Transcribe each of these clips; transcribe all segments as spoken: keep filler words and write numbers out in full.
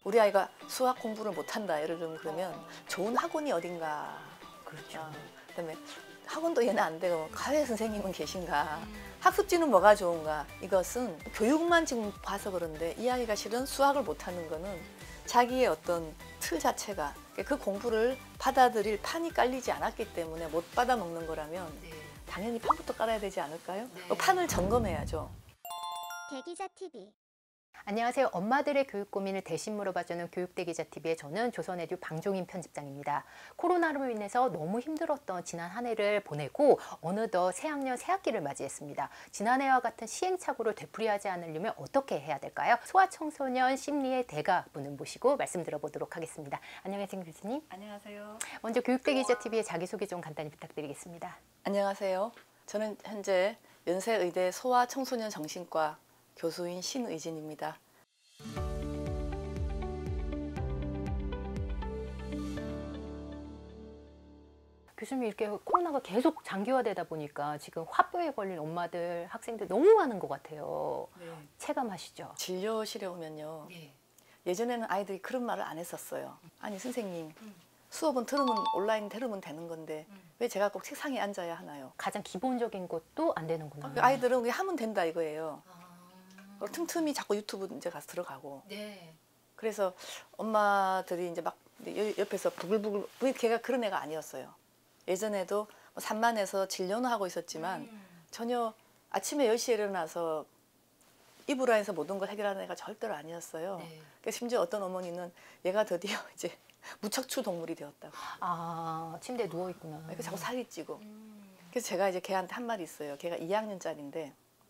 우리 아이가 수학 공부를 못한다 예를 들면 그러면 좋은 학원이 어딘가. 그렇죠. 어, 그다음에 학원도 얘는 안 되고 과외 선생님은 계신가. 학습지는 뭐가 좋은가. 이것은 교육만 지금 봐서 그런데 이 아이가 실은 수학을 못하는 거는 자기의 어떤 틀 자체가 그 공부를 받아들일 판이 깔리지 않았기 때문에 못 받아 먹는 거라면 네. 당연히 판부터 깔아야 되지 않을까요? 네. 그 판을 점검해야죠. 대기자티비. 안녕하세요. 엄마들의 교육 고민을 대신 물어봐주는 교육대기자티비의 저는 조선에듀 방종인 편집장입니다. 코로나로 인해서 너무 힘들었던 지난 한 해를 보내고 어느덧 새학년 새학기를 맞이했습니다. 지난해와 같은 시행착오를 되풀이하지 않으려면 어떻게 해야 될까요? 소아청소년 심리의 대가분을 모시고 말씀 들어보도록 하겠습니다. 안녕하세요, 교수님. 안녕하세요. 먼저 교육대기자티비의 자기소개 좀 간단히 부탁드리겠습니다. 안녕하세요. 저는 현재 연세의대 소아청소년 정신과 교수인 신의진입니다. 교수님, 이렇게 코로나가 계속 장기화되다 보니까 지금 화병에 걸린 엄마들, 학생들 너무 많은 것 같아요. 네. 체감하시죠? 진료실에 오면요. 네. 예전에는 아이들이 그런 말을 안 했었어요. 아니 선생님, 수업은 들으면 온라인 들으면 되는 건데 왜 제가 꼭 책상에 앉아야 하나요? 가장 기본적인 것도 안 되는구나. 아이들은 그냥 하면 된다 이거예요. 아... 틈틈이 자꾸 유튜브 이제 가서 들어가고. 네. 그래서 엄마들이 이제 막 옆에서 부글부글, 걔가 그런 애가 아니었어요. 예전에도 산만해서 진료는 하고 있었지만 음. 전혀 아침에 열 시에 일어나서 이불 안에서 모든 걸 해결하는 애가 절대로 아니었어요. 네. 그러니까 심지어 어떤 어머니는 얘가 드디어 이제 무척추 동물이 되었다고. 아, 침대에 누워 있구나. 그러니까 자꾸 살이 찌고. 음. 그래서 제가 이제 걔한테 한 말이 있어요. 걔가 이 학년짜리인데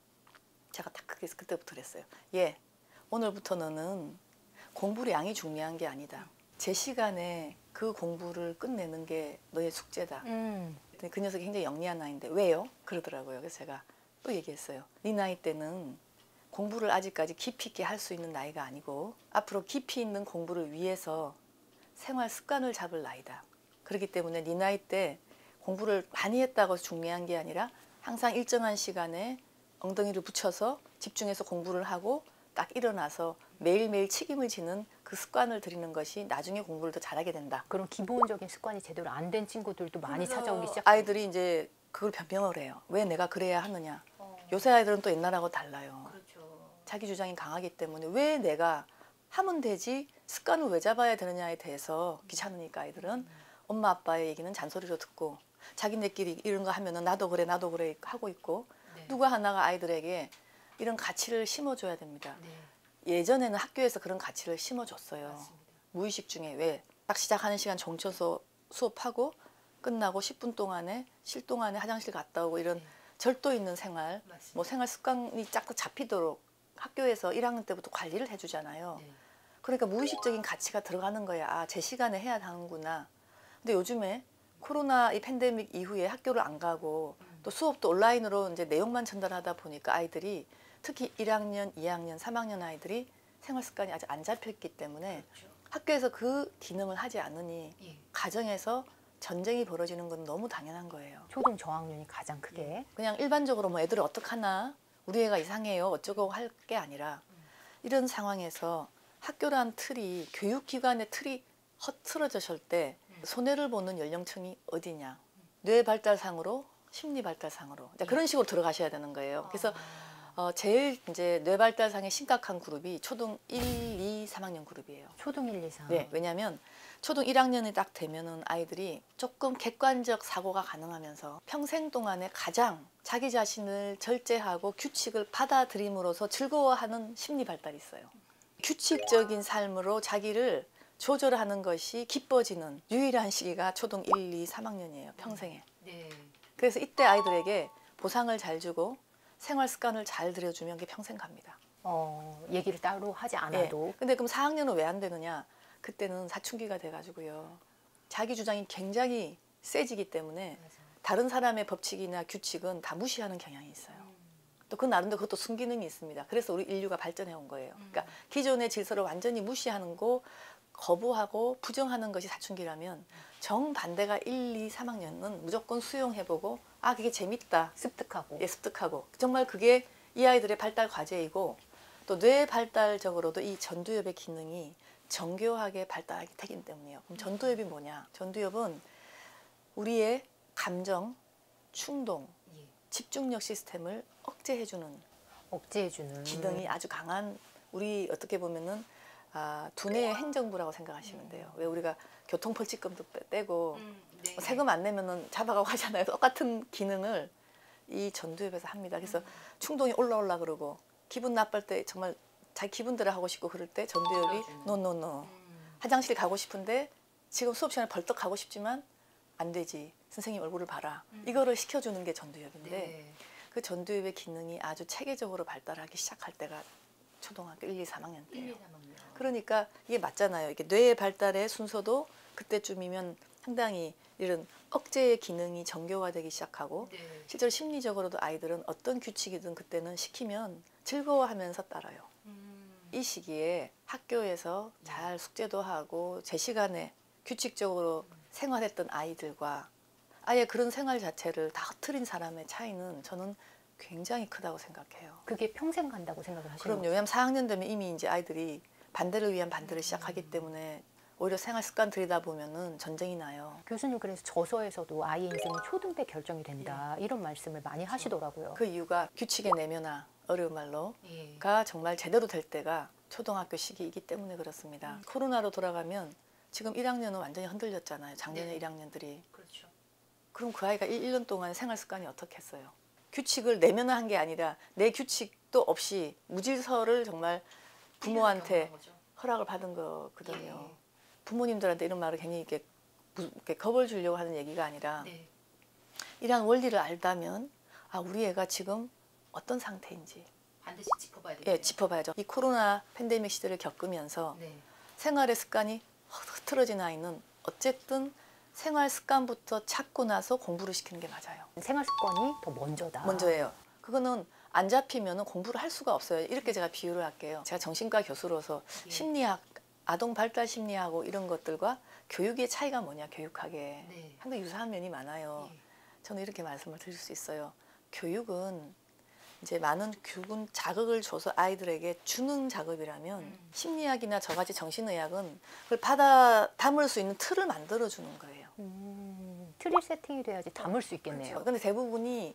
제가 딱 그게 그때부터 그랬어요. 얘, 오늘부터 너는 공부의 양이 중요한 게 아니다. 제 시간에 그 공부를 끝내는 게 너의 숙제다. 음. 그 녀석이 굉장히 영리한 아이인데 왜요? 그러더라고요. 그래서 제가 또 얘기했어요. 네 나이 때는 공부를 아직까지 깊이 있게 할 수 있는 나이가 아니고 앞으로 깊이 있는 공부를 위해서 생활 습관을 잡을 나이다. 그렇기 때문에 네 나이 때 공부를 많이 했다고 중요한 게 아니라 항상 일정한 시간에 엉덩이를 붙여서 집중해서 공부를 하고 딱 일어나서 매일매일 책임을 지는 그 습관을 들이는 것이 나중에 공부를 더 잘하게 된다. 그런 기본적인 습관이 제대로 안 된 친구들도 많이 찾아오기 시작. 아이들이 이제 그걸 변명을 해요. 왜 내가 그래야 하느냐. 어. 요새 아이들은 또 옛날하고 달라요. 그렇죠. 자기 주장이 강하기 때문에 왜 내가 하면 되지 습관을 왜 잡아야 되느냐에 대해서 귀찮으니까 아이들은 엄마 아빠의 얘기는 잔소리로 듣고 자기네끼리 이런 거 하면은 나도 그래 나도 그래 하고 있고 네. 누가 하나가 아이들에게 이런 가치를 심어줘야 됩니다. 네. 예전에는 학교에서 그런 가치를 심어줬어요. 맞습니다. 무의식 중에 왜 딱 시작하는 시간 정쳐서 수업하고 끝나고 십 분 동안에 쉴 동안에 화장실 갔다 오고 이런 네. 절도 있는 생활, 맞습니다. 뭐 생활 습관이 쫙 잡히도록 학교에서 일 학년 때부터 관리를 해주잖아요. 네. 그러니까 무의식적인 가치가 들어가는 거야. 아, 제 시간에 해야 하는구나. 근데 요즘에 코로나 이 팬데믹 이후에 학교를 안 가고 또 수업도 온라인으로 이제 내용만 전달하다 보니까 아이들이 특히 일 학년, 이 학년, 삼 학년 아이들이 생활 습관이 아직 안 잡혔기 때문에 그렇죠. 학교에서 그 기능을 하지 않으니 예. 가정에서 전쟁이 벌어지는 건 너무 당연한 거예요. 초등 저학년이 가장 크게. 그냥 일반적으로 뭐 애들 어떡하나 우리 애가 이상해요 어쩌고 할 게 아니라 이런 상황에서 학교란 틀이 교육기관의 틀이 허트러졌을 때 손해를 보는 연령층이 어디냐. 뇌 발달상으로 심리 발달상으로 이제 그런 식으로 들어가셔야 되는 거예요. 그래서 어, 제일 이제 뇌 발달상의 심각한 그룹이 초등 일, 이, 삼 학년 그룹이에요. 초등 일, 이, 삼. 네, 왜냐하면 초등 일 학년이 딱 되면은 아이들이 조금 객관적 사고가 가능하면서 평생 동안에 가장 자기 자신을 절제하고 규칙을 받아들임으로써 즐거워하는 심리 발달이 있어요. 규칙적인 삶으로 자기를 조절하는 것이 기뻐지는 유일한 시기가 초등 일, 이, 삼 학년이에요. 평생에. 네. 그래서 이때 아이들에게 보상을 잘 주고 생활 습관을 잘 들여주면 그게 평생 갑니다. 어, 얘기를 따로 하지 않아도. 네. 근데 그럼 사 학년은 왜 안 되느냐? 그때는 사춘기가 돼가지고요. 자기 주장이 굉장히 세지기 때문에 맞아요. 다른 사람의 법칙이나 규칙은 다 무시하는 경향이 있어요. 또 그 나름대로 그것도 순기능이 있습니다. 그래서 우리 인류가 발전해 온 거예요. 그러니까 기존의 질서를 완전히 무시하는 거 거부하고 부정하는 것이 사춘기라면 정반대가 일, 이, 삼 학년은 무조건 수용해보고 아 그게 재밌다. 습득하고. 예, 습득하고 정말 그게 이 아이들의 발달 과제이고 또 뇌 발달적으로도 이 전두엽의 기능이 정교하게 발달하게 되기 때문이에요. 그럼 전두엽이 뭐냐? 전두엽은 우리의 감정, 충동, 예. 집중력 시스템을 억제해주는 억제해주는 기능이 아주 강한, 우리 어떻게 보면은 아, 두뇌의 행정부라고 생각하시면 돼요. 왜 우리가 교통벌칙금도 빼- 떼고 음, 네. 뭐 세금 안 내면은 잡아가고 하잖아요. 똑같은 기능을 이 전두엽에서 합니다. 그래서 음. 충동이 올라올라 그러고 기분 나쁠 때 정말 자기 기분대로 하고 싶고 그럴 때 전두엽이 들어주는. 노노노. 음. 화장실 가고 싶은데 지금 수업 시간에 벌떡 가고 싶지만 안 되지. 선생님 얼굴을 봐라. 음. 이거를 시켜주는 게 전두엽인데 네. 그 전두엽의 기능이 아주 체계적으로 발달하기 시작할 때가 초등학교 일, 이, 삼 학년 일, 이, 때예요. 삼 학년. 그러니까 이게 맞잖아요. 이게 뇌의 발달의 순서도 그때쯤이면 상당히 이런 억제의 기능이 정교화되기 시작하고 네. 실제로 심리적으로도 아이들은 어떤 규칙이든 그때는 시키면 즐거워하면서 따라요. 음. 이 시기에 학교에서 잘 숙제도 하고 제 시간에 규칙적으로 생활했던 아이들과 아예 그런 생활 자체를 다 흐트린 사람의 차이는 저는 굉장히 크다고 생각해요. 그게 평생 간다고 생각을 하시는 그럼요. 거죠? 왜냐하면 사 학년 되면 이미 이제 아이들이 반대를 위한 반대를 시작하기 때문에 오히려 생활 습관 들이다 보면은 전쟁이 나요. 교수님 그래서 저서에서도 아이 인생은 초등 때 결정이 된다 이런 말씀을 많이 하시더라고요. 그 이유가 규칙의 내면화, 어려운 말로가 예. 정말 제대로 될 때가 초등학교 시기이기 때문에 그렇습니다. 음. 코로나로 돌아가면 지금 일 학년은 완전히 흔들렸잖아요. 작년에 네. 일 학년들이. 그렇죠. 그럼 그 아이가 일 년 동안 생활 습관이 어떻게 했어요? 규칙을 내면화한 게 아니라 내 규칙도 없이 무질서를 정말 부모한테 허락을 받은 거거든요. 예. 부모님들한테 이런 말을 괜히 이렇게, 무- 이렇게 겁을 주려고 하는 얘기가 아니라 네. 이러한 원리를 알다면 아 우리 애가 지금 어떤 상태인지 반드시 짚어봐야 예, 짚어봐야죠. 이 코로나 팬데믹 시대를 겪으면서 네. 생활의 습관이 흐트러진 아이는 어쨌든 생활 습관부터 찾고 나서 공부를 시키는 게 맞아요. 생활 습관이 더 먼저다. 먼저예요. 그거는 안 잡히면 공부를 할 수가 없어요. 이렇게 제가 비유를 할게요. 제가 정신과 교수로서 예. 심리학, 아동 발달 심리하고 이런 것들과 교육의 차이가 뭐냐, 교육학에. 네. 상당히 유사한 면이 많아요. 예. 저는 이렇게 말씀을 드릴 수 있어요. 교육은 이제 많은 교군 자극을 줘서 아이들에게 주는 작업이라면 음. 심리학이나 저같이 정신의학은 그걸 받아 담을 수 있는 틀을 만들어 주는 거예요. 음, 트리 세팅이 돼야지 담을 수 있겠네요. 그렇죠. 근데 대부분이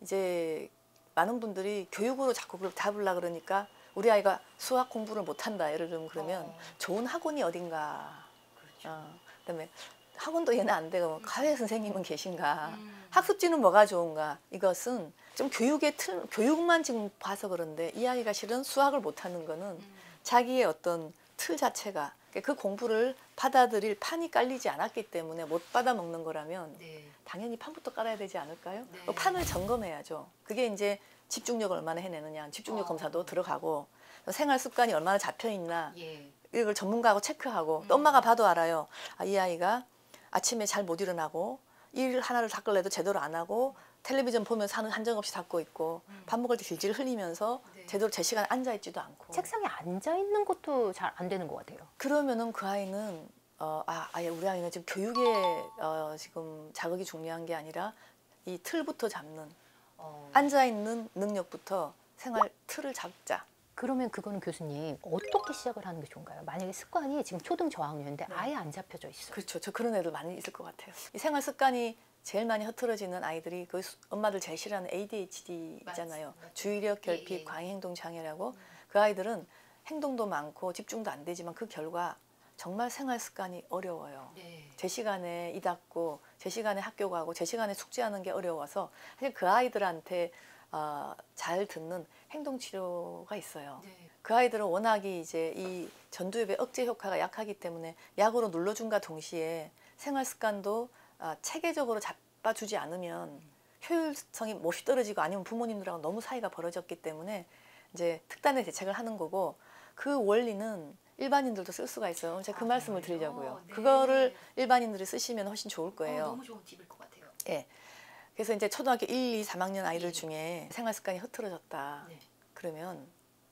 이제 많은 분들이 교육으로 자꾸 그걸 잡으려 그러니까 우리 아이가 수학 공부를 못한다 예를 들면 그러면 어. 좋은 학원이 어딘가. 그렇죠. 어, 그다음에 학원도 얘는 안 되고 과외 선생님은 계신가. 음. 학습지는 뭐가 좋은가. 이것은 좀 교육의 틀, 교육만 지금 봐서 그런데 이 아이가 실은 수학을 못하는 거는 음. 자기의 어떤 틀 자체가 그 공부를 받아들일 판이 깔리지 않았기 때문에 못 받아 먹는 거라면 네. 당연히 판부터 깔아야 되지 않을까요? 네. 그 판을 점검해야죠. 그게 이제 집중력을 얼마나 해내느냐, 집중력 어. 검사도 들어가고 생활 습관이 얼마나 잡혀 있나 예. 이걸 전문가하고 체크하고 또 음. 엄마가 봐도 알아요. 아, 이 아이가 아침에 잘 못 일어나고 일 하나를 닦을래도 제대로 안 하고 텔레비전 보면서 하는 한정없이 닦고 있고 음. 밥 먹을 때 질질 흘리면서 네. 제대로 제 시간에 앉아 있지도 않고 책상에 앉아 있는 것도 잘 안 되는 것 같아요. 그러면은 그 아이는 어, 아, 아예 우리 아이는 지금 교육에 어, 지금 자극이 중요한 게 아니라 이 틀부터 잡는 어. 앉아 있는 능력부터 생활 틀을 잡자. 그러면 그거는 교수님 어떻게 시작을 하는 게 좋은가요? 만약에 습관이 지금 초등 저학년인데 네. 아예 안 잡혀져 있어요. 그렇죠. 저 그런 애들 많이 있을 것 같아요. 이 생활 습관이 제일 많이 흐트러지는 아이들이 그 수- 엄마들 제일 싫어하는 에이디에이치디 있잖아요. 맞습니다. 주의력 결핍 예, 예. 과잉행동 장애라고. 그 아이들은 행동도 많고 집중도 안 되지만 그 결과 정말 생활 습관이 어려워요. 네. 제 시간에 이 닦고 제 시간에 학교 가고 제 시간에 숙제하는 게 어려워서 사실 그 아이들한테 어, 잘 듣는 행동 치료가 있어요. 네. 그 아이들은 워낙에 이제 이 전두엽의 억제 효과가 약하기 때문에 약으로 눌러준과 동시에 생활 습관도 아, 체계적으로 잡아주지 않으면 효율성이 몹시 떨어지고 아니면 부모님들하고 너무 사이가 벌어졌기 때문에 이제 특단의 대책을 하는 거고 그 원리는 일반인들도 쓸 수가 있어요. 제가 그 아, 말씀을 정말요? 드리려고요. 네. 그거를 일반인들이 쓰시면 훨씬 좋을 거예요. 어, 너무 좋은 팁일 것 같아요. 예. 그래서 이제 초등학교 일, 이, 삼 학년 아이들 예. 중에 생활 습관이 흐트러졌다. 네. 그러면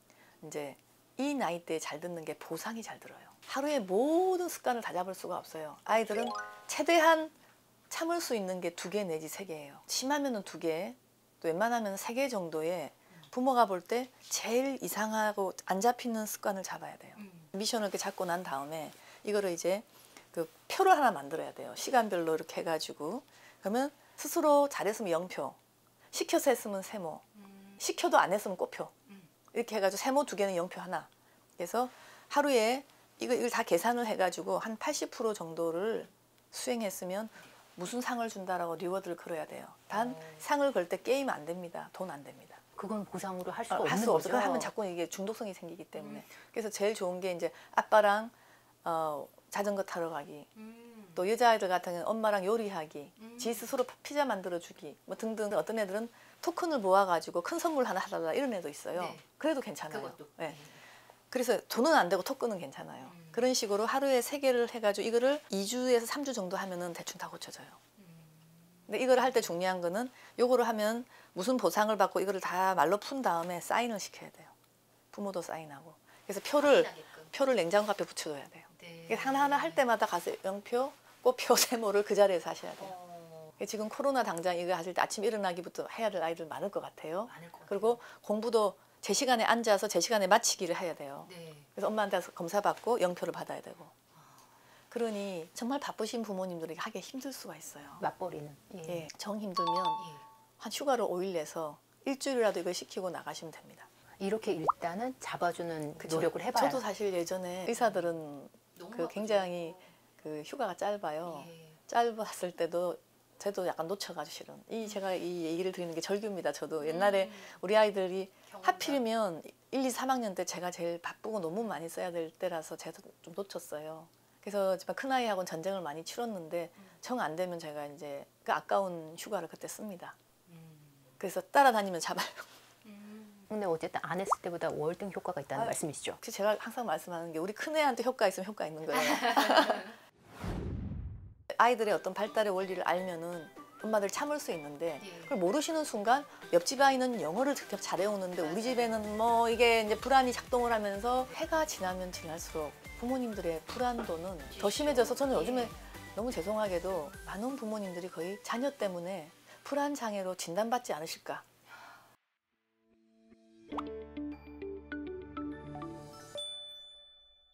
이제 이 나이 때 잘 듣는 게 보상이 잘 들어요. 하루에 모든 습관을 다 잡을 수가 없어요. 아이들은 최대한 참을 수 있는 게 두 개 내지 세 개예요. 심하면은 두 개, 또 웬만하면 세 개 정도의 부모가 볼 때 제일 이상하고 안 잡히는 습관을 잡아야 돼요. 음. 미션을 이렇게 잡고 난 다음에 이거를 이제 그 표를 하나 만들어야 돼요. 시간별로 이렇게 해가지고. 그러면 스스로 잘했으면 영표, 시켜서 했으면 세모, 시켜도 안 했으면 꼬표. 이렇게 해가지고 세모 두 개는 영표 하나. 그래서 하루에 이거, 이걸 다 계산을 해가지고 한 팔십 퍼센트 정도를 수행했으면 무슨 상을 준다라고 리워드를 걸어야 돼요. 단 상을 걸 때 게임 안 됩니다. 돈 안 됩니다. 그건 보상으로 할 수가 어, 없는 할 수 거죠. 없어요. 그걸 하면 자꾸 이게 중독성이 생기기 때문에. 음. 그래서 제일 좋은 게 이제 아빠랑 어, 자전거 타러 가기. 음. 또 여자아이들 같은 경우는 엄마랑 요리하기, 음. 지 스스로 피자 만들어주기, 뭐 등등. 어떤 애들은 토큰을 모아가지고 큰 선물 하나 하달라 이런 애도 있어요. 네. 그래도 괜찮아요. 그것도. 네. 네. 그래서 돈은 안 되고 토큰은 괜찮아요. 음. 그런 식으로 하루에 세 개를 해가지고 이거를 이 주에서 삼 주 정도 하면은 대충 다 고쳐져요. 음. 근데 이걸 할 때 중요한 거는 요거를 하면 무슨 보상을 받고 이거를 다 말로 푼 다음에 사인을 시켜야 돼요. 부모도 사인하고. 그래서 표를 확인하게끔. 표를 냉장고 앞에 붙여줘야 돼요. 네. 이게 하나하나 할 때마다 가서 영표, 꽃표, 세모를 그 자리에서 하셔야 돼요. 어, 지금 코로나 당장 이거 하실 때 아침 일어나기부터 해야 될 아이들 많을 것 같아요. 많을 것 같아요. 그리고 공부도 제 시간에 앉아서 제 시간에 마치기를 해야 돼요. 네. 그래서 엄마한테 가서 검사 받고 영표를 받아야 되고. 그러니 정말 바쁘신 부모님들에게 하기 힘들 수가 있어요. 맞벌이는. 예. 예, 정 힘들면 예. 한 휴가를 오 일 내서 일주일이라도 이걸 시키고 나가시면 됩니다. 이렇게 일단은 잡아주는 그쵸? 노력을 해봐요. 저도 사실 예전에 의사들은 너무 그 굉장히 그 휴가가 짧아요. 예. 짧았을 때도 저도 약간 놓쳐가지고 실은 이 제가 이 얘기를 드리는 게 절규입니다. 저도 옛날에 음. 우리 아이들이 경험담. 하필이면 일, 이, 삼 학년 때 제가 제일 바쁘고 너무 많이 써야 될 때라서 제가 좀 놓쳤어요. 그래서 정말 큰 아이하고는 전쟁을 많이 치렀는데 정 안 되면 제가 이제 그 아까운 휴가를 그때 씁니다. 음. 그래서 따라다니면 잡아요. 근데 어쨌든 안 했을 때보다 월등 효과가 있다는 아유. 말씀이시죠? 혹시 제가 항상 말씀하는 게 우리 큰애한테 효과 있으면 효과 있는 거예요. 아이들의 어떤 발달의 원리를 알면은 엄마들 참을 수 있는데 예. 그걸 모르시는 순간 옆집 아이는 영어를 직접 잘해오는데 우리 집에는 뭐 이게 이제 불안이 작동을 하면서 해가 지나면 지날수록 부모님들의 불안도는 더 심해져서 저는 요즘에 너무 죄송하게도 많은 부모님들이 거의 자녀 때문에 불안 장애로 진단받지 않으실까